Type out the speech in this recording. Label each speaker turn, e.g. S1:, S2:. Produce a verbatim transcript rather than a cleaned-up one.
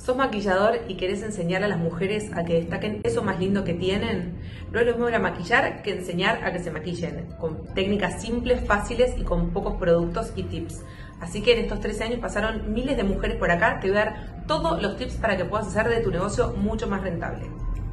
S1: ¿Sos maquillador y querés enseñarle a las mujeres a que destaquen eso más lindo que tienen? No es lo mismo ir a maquillar que enseñar a que se maquillen, con técnicas simples, fáciles y con pocos productos y tips. Así que en estos trece años pasaron miles de mujeres por acá. Te voy a dar todos los tips para que puedas hacer de tu negocio mucho más rentable.